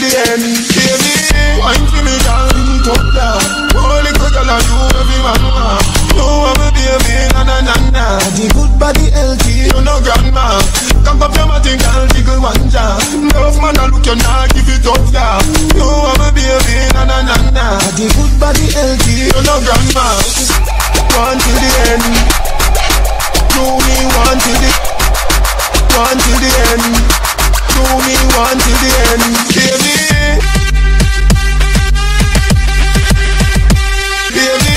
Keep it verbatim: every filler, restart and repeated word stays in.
the end. Baby, wine for me, girl, come down. Holy girl, I do every man want. You want me, baby, na na na na. The good body healthy, you know grandma. Come up your matting, girl, jiggle one jar. Love man, I look you now, give it up, yeah. You want me, baby, na na na na. The good body healthy, you know grandma. One to the end. Do me one to the, one to the end. Do me one to the end, baby. Baby.